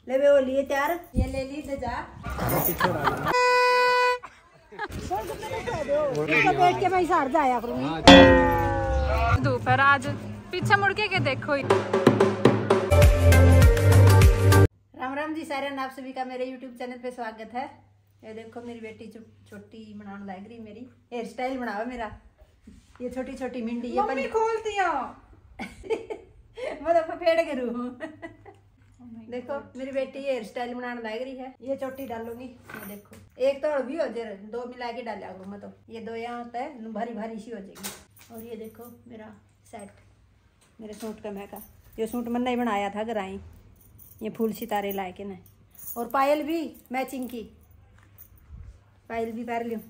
ले वे वो लिए तैयार, ये ले ली जा बैठ के मैं हार जाया करूंगी। दोपहर आज पीछे मुड़ के देखो। राम राम जी सारे, आप सभी का मेरे YouTube चैनल पे स्वागत है। ये देखो मेरी बेटी छोटी बनाने लग रही, मेरी हेयर स्टाइल बनावा मेरा। ये छोटी छोटी मिंडी ये मम्मी खोलती हो मतलब फेड़ के रू देखो मेरी बेटी हेयर स्टाइल बनाने लग रही है। ये चोटी डालूंगी, ये देखो एक तो भी हो जाए, दो मिला के डाला करूँ मैं तो। ये दो यहाँ होता है भारी भारी सी हो जाएगी। और ये देखो मेरा सेट, मेरे सूट का महका, ये सूट मैंने ही बनाया था गराई, ये फूल सितारे लाए के न। और पायल भी मैचिंग की, पायल भी पहन लूँ।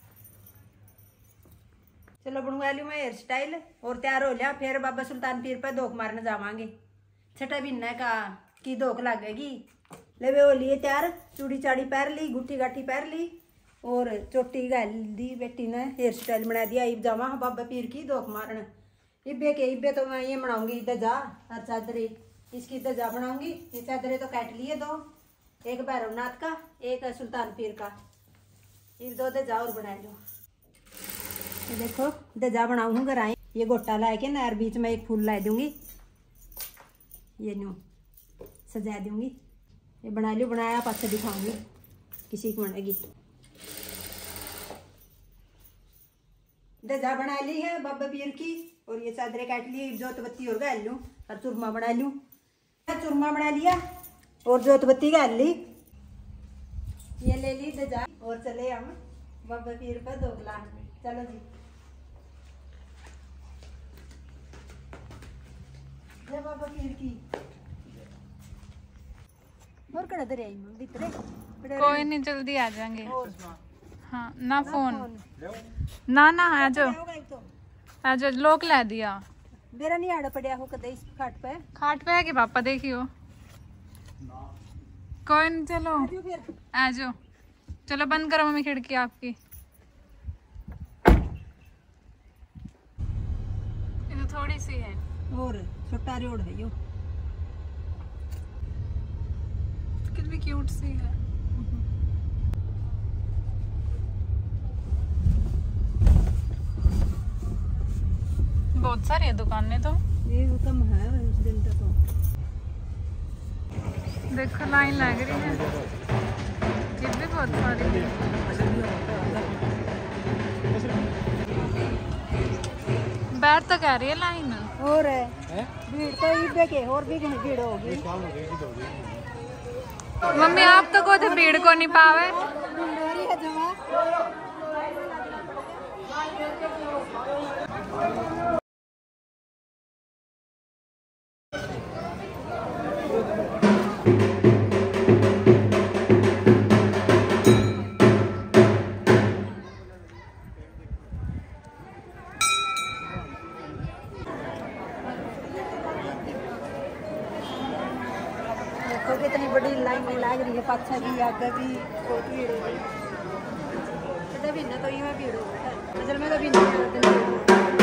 चलो बनवा लूँ मैं हेयर स्टाइल और तैयार हो लिया। फिर बाबा सुल्तान पीर पर धोख मारने जावांगे। छठा महीना का की धोख लगेगी। ले वे वो लिए तैयार, चूड़ी चाड़ी पहन ली, गुट्टी गाठी पहन ली और चोटी गाल दी। बेटी ने हेयर स्टाइल बना दिया। इब जावा बाबा पीर की धोख मारन। इब्बे तो मैं ये बनाऊंगी दजा और चादरे, इसकी दजा बनाऊंगी। ये चादरे तो काट लिए दो, एक भैरवनाथ का एक सुल्तान पीर का। ये दो दजा और बना लो। ये देखो दजा बनाऊंगी गराई। ये गोटा ला के ना बीच में एक फूल ला दूंगी, ये न्यू सजा दूंगी। ये बना लो, बनाया पास दिखाऊंगी किसी को बनेगी। दजा बना ली है बाबा पीर की और ये चादरें काट ली। जोत बत्ती और गाल लूँ और चूरमा बना लूँ। चूरमा बना लिया और जोत बत्ती गाल ली। ये ले ली दजा और चले हम बाबा पीर पर दोगला। चलो जी, जय बाबा पीर की। और कड़ा दे रही हूं भीतर, कोई नहीं, जल्दी आ जाएंगे। हाँ ना फोन ना ना आ जाओ आ जाओ। लोक ला दिया मेरा नहीं आड़ा पड़ा हो कदे इस खाट पे है कि पापा देखियो। कोई नहीं, चलो आ जाओ। चलो बंद करो मम्मी खिड़की आपकी। ये तो थोड़ी सी है और छोटा रोड है यो, कितनी क्यूट सी है। बहुत सारी है दुकानें तो। ये कम है उस दिन तक तो। देखो लाइन लग रही है, ये भी बहुत सारी है। बैठ तो कह रही है लाइन और है भीड़ तो इबे के और भी कहीं भीड़ होगी। मम्मी आप तो को भीड़ को नहीं पावे। देखो कितनी बड़ी लाइन में लग रही है, पाछा भी आगे भी बहुत भीड़ है। तो यूं भीड़ हो असल में तो भी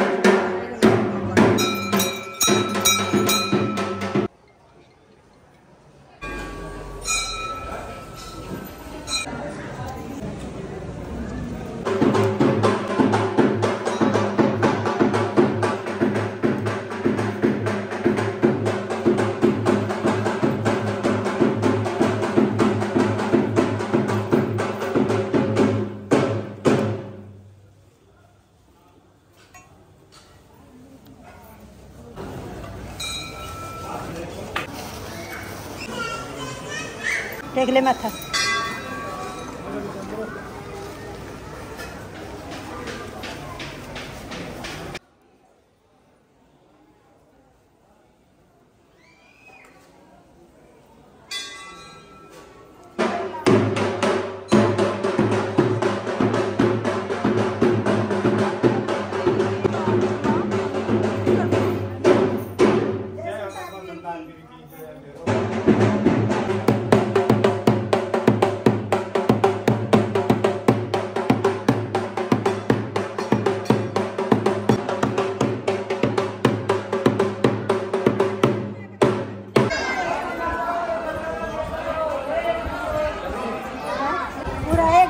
टेक ले माथा।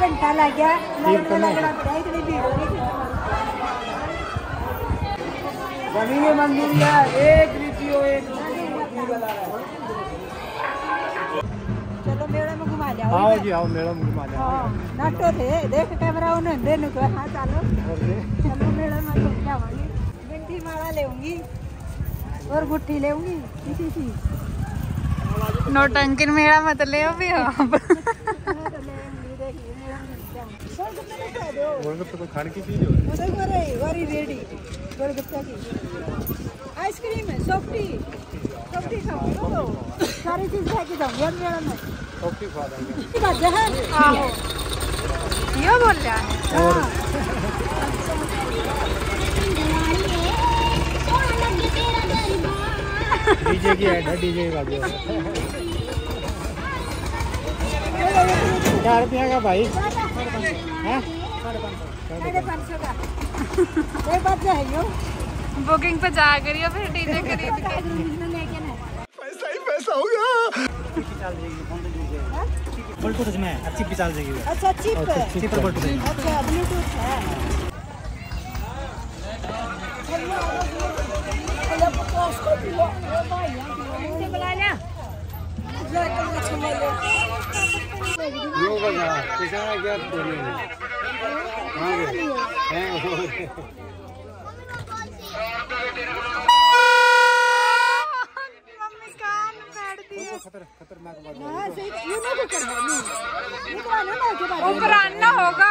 घंटा लग गया, लगना पड़ा, इतनी भीड़ हो रही थी। मंदिर एक रीतियो एक चलो मेले में घुमा जाओ। आओ जी आओ, मेला में घुमा जाओ। नाटो थे देख कैमरा उन्हें देने को। हाँ चलो चलो मेले में घूम जावांगी। बिंदी माला लेऊंगी और गुट्ठी लेऊंगी किसी सी। नौटंकी मेरा मत ले भी हो। गोलगप्पे को खाने की चीज है। वरी रेडी गोलगप्पे की आइसक्रीम है, सॉफ्टी सॉफ्टी खाओ। सारी चीज खा के जाऊंगी मेले में। सॉफ्टी खा देंगे। आहो यो बोल रहा है। डीजे की ऐड है, डीजे का जो 4 रुपया का भाई है, 550 का। ये बात है यो बुकिंग पे जा करियो फिर डीजे खरीद के। पैसा ही पैसा होगा। ब्लूटूथ में अच्छी भी चल जाएगी। अच्छा चिप चिप पर ब्लूटूथ। अच्छा ब्लूटूथ है। खतरनाक बात उपराना होगा।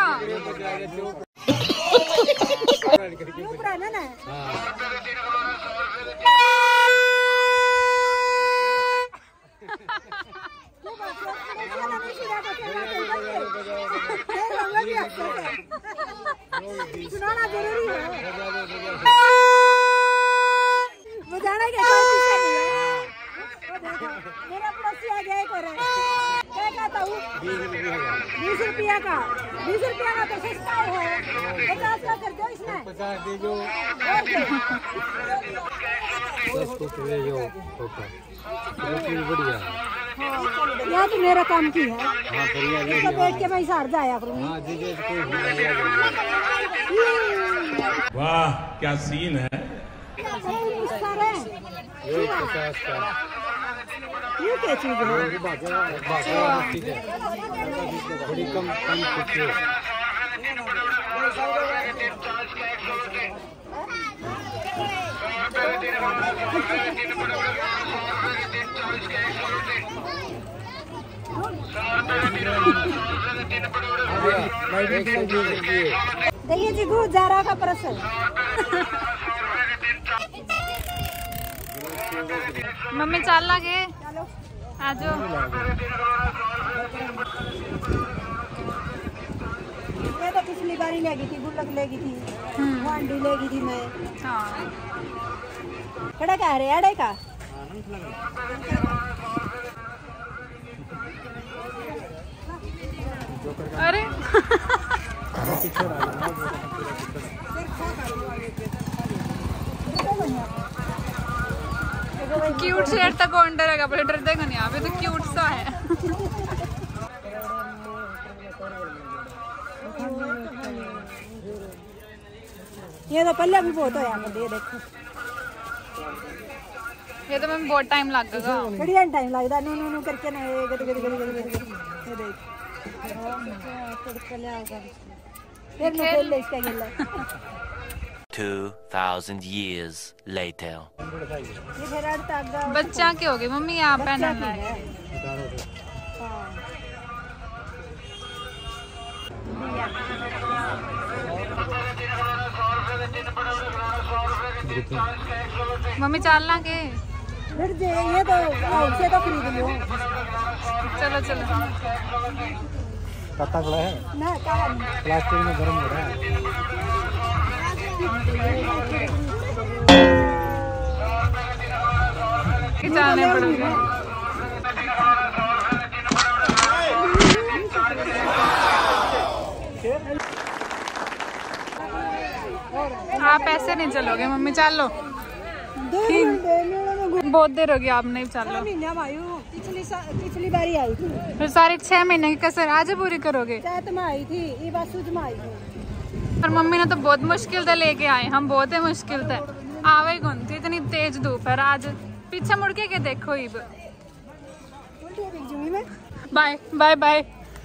सुनाना जरूरी है। बजाना क्या मेरा पड़ोसी आ गया एक और क्या कहता हूँ 20 रुपया का। 20 रुपया का तो सस्ता है। 50 का कर दो इसमें। 50 दे दो। 10 को ले जाओ। बढ़िया। यहाँ तो मेरा काम की है। हाँ बढ़िया। इसको देख के मैं हार जाया करूँगी। हाँ दीजिए कोई। वाह क्या सीन है। ये क्या चीज है? बड़ी कम कुछ है। देखिए जी गुड़ जा रहा का परस। मम्मी चल लगे आजो। मैं तो पिछली बारी लेगी थी, गुल्लक लेगी थी, हांडी लेगी थी मैं। हाँ कड़ा का है अड़े का। अरे क्यूट शेर तक कौन डरेगा, पर डर देगा नहीं। अभी तो क्यूट सा है। ये तो पहले भी बहुत होया कर दे देखो। ये तो मैं बहुत टाइम लगेगा। बढ़िया टाइम लगता नो नो नो करके ना ये गद गद गद गद ये देख। फिर मैं खेल ले इसका खेल। 2000 years later. ये फिर अड़ता आगा बच्चा के हो गए मम्मी आप पहनना है। मम्मी चलना के फिर जे ये तो से तो खरीद लो। चलो चलो। पत्ता बड़ा है ना का प्लास्टिक में गर्म हो रहा है। जाने पड़ेगा। आप ऐसे नहीं चलोगे मम्मी, चलो बहुत देर होगी आप नहीं चलो। महीना भाई पिछली बारी आई थी, फिर सारी 6 महीने की कसर आज पूरी करोगे। चैत में आई थी, ये बात सूझ में आई थी। और मम्मी ने तो बहुत मुश्किल से लेके आए, हम बहुत ही मुश्किल से आवे ही कौन थी, इतनी तेज धूप है। आज पीछे मुड़ के देखो इब। Bye bye bye.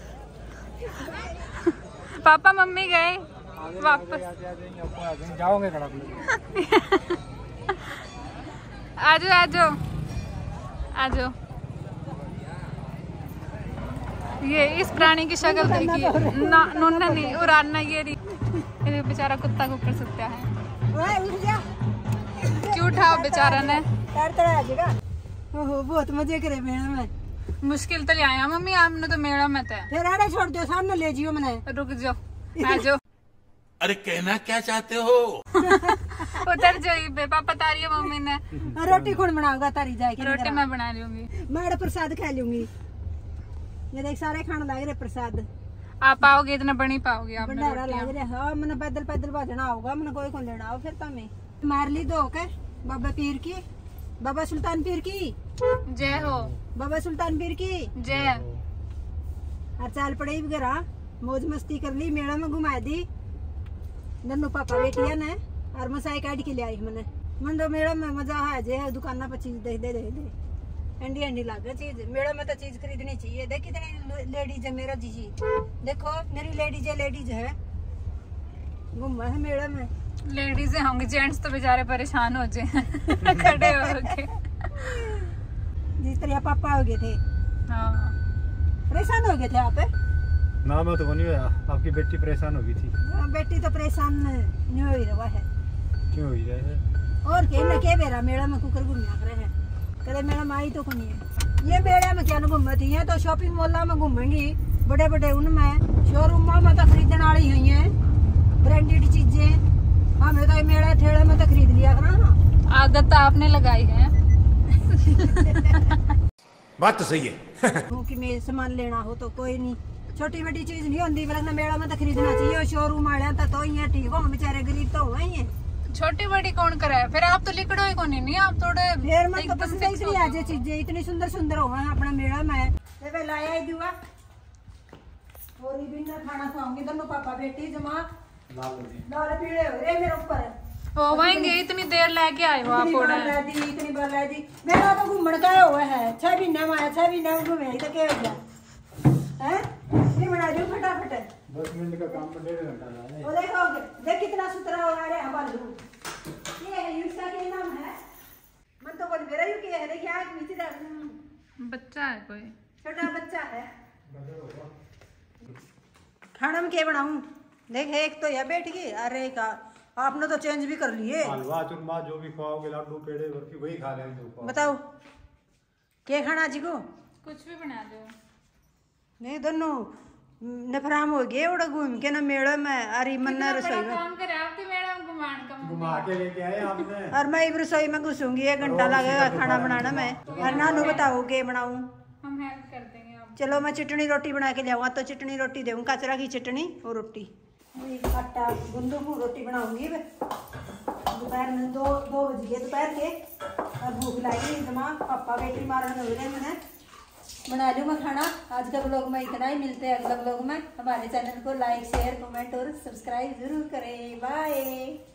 पापा मम्मी गए वापस। जाओगे आजो आजो आजो। ये इस प्राणी की शक्ल देखिए ना, नोना नहीं उड़ाना, ये बेचारा कुत्ता के ऊपर सत्या है। क्यों उठाओ बेचारा ने। ओहो बहुत मजे करे मेला में। मुश्किल तो ले आया मम्मी, आपने तो मेला में थे। फिर आड़े छोड़ दो, सामने ले जियो मने। रुक जाओ, आ जाओ। अरे कहना क्या चाहते हो? उतर जाइए बे, पापा तारी है मम्मी ने। रोटी कौन बनाऊंगा? तारी जाएगी। रोटी मैं बना लूंगी। मैं प्रसाद खा लूंगी। ये देख सारे खाना लग रहे प्रसाद। आप आओगे इतना बनी पाओगे आप। भंडारा लग रहा है। मैंने पैदल पैदल भाजना होगा, मैंने कोई कौन लेना हो। फिर तो मैं मार ली दो के बाबा पीर की, बाबा सुल्तान पीर की जय हो। बाबा सुल्तान पीर की जय। और चाल पड़े वगैरह मौज मस्ती कर ली, मेला में घुमा दी दोनों पापा बेटिया ने। और मसाई काट के ले आई मैंने। मन तो मेला में मजा है जे दुकाना पर चीज देख दे दे एंडी एंडी लागे चीज। मेला में तो चीज खरीदनी चाहिए। देख कितनी लेडीज है मेरा जीजी, देखो मेरी लेडीज है घूमा है मेला में। लेडीज होंगे, जेंट्स तो बेचारे परेशान हो जाए खड़े होके। जिस तरह पापा हो गए थे। हाँ परेशान हो गए थे आप? ना मैं तो नहीं हुआ, आपकी बेटी परेशान हो गई थी। बेटी तो परेशान नहीं हो रहा है। क्यों हुई रहे? और के बेरा मेला में कुकर घूमया करे है। कदे मेला में आई तो कोनी है। ये मेला में क्या घूमती है, तो शॉपिंग मॉल में घूमेंगी बड़े बड़े, उनमें शोरूम में तो खरीदने वाली हुई है ब्रांडेड चीजें। हमें तो मेला ठेले में तो खरीद लिया करा ना। आदत तो आपने लगाई है। बात तो सही है। क्योंकि मैं सामान लेना हो तो कोई नहीं, छोटी बड़ी चीज नहीं होती, बल्कि मेला में तो खरीदना चाहिए। शोरूम वाले तो ये ठीक हो, बेचारे गरीब तो हुए ही। छोटी बड़ी कौन करे? फिर आप तो लिकड़ो ही कौन नहीं, आप थोड़े फिर मैं तो पसंद इतनी आज चीजें इतनी सुंदर सुंदर हो अपना मेला में। वे लाया ही दुआ और भी ना खाना खाऊंगी दोनों पापा बेटी जमा लाल पीले हो रहे मेरे ऊपर। हो वहीं इतनी देर लेके आए हो आप। इतनी बार ला दी। मेरा तो घूमने का हुआ है 6 महीने में आया, 6 महीने में घूमे तो क्या हो गया है? ये बना दो फटाफट। 10 मिनट का काम पर 1.5 घंटा लगा है। वो देखो देख कितना सुथरा हो रहा है हमारा। ये है इसका क्या नाम है? मन तो बोल मेरा यू क्या है? देखिए आग नीचे बच्चा है कोई, छोटा बच्चा है। खाना में क्या बनाऊं? देख एक तो यह बैठ गई, अरे का आपने तो चेंज भी कर लिए। हलवा चूरमा जो भी खाओगे, लड्डू पेड़े बर्फी वही खा रहे हैं। बताओ क्या खाना जी को? कुछ भी बना दो। नहीं दोनों नफराम हो गए उड़ा घूम के ना मेले में। अरे मन्ना रसोई में काम करे आपके मैडम घुमा के लेके आए आपने। और मैं रसोई में घुसूंगी, 1 घंटा लगेगा खाना बनाना में। और नानू बताओ क्या बनाऊं? हम हेल्प कर देंगे आप। चलो मैं चटनी रोटी बना के लियाऊंगा, तो चटनी रोटी दूँ, कचरा की चटनी और रोटी। आटा गुंदू को रोटी बनाऊंगी। दोपहर में 2 बज गए दोपहर के, और भूख लगी जमा। पापा बेटी मारन हो रहे, मैंने बना लूँ मैं खाना। आज का ब्लॉग में इतना ही, मिलते हैं अगला ब्लॉग में। हमारे चैनल को लाइक शेयर कमेंट और सब्सक्राइब जरूर करें। बाय।